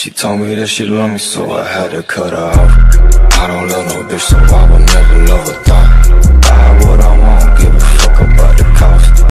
She told me that she loved me, so I had to cut her off. I don't love no bitch, so I will never love her.